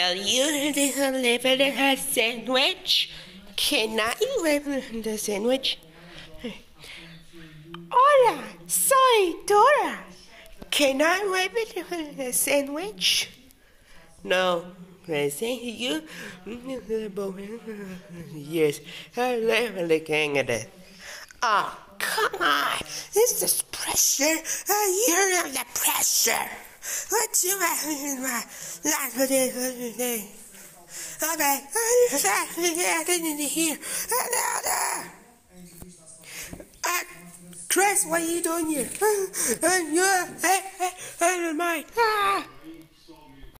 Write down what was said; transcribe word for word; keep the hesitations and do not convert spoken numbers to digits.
Will you deliver the sandwich? Can I deliver the sandwich? Hola, soy Dora. Can I deliver the sandwich? No, I say you. Yes, I live the Canada. Oh, come on. This is pressure. I hear of the pressure. What do I not for this day? Okay, I didn't hear. Uh, Chris, what are you doing here? Uh, you're, I, I, I don't mind. Ah!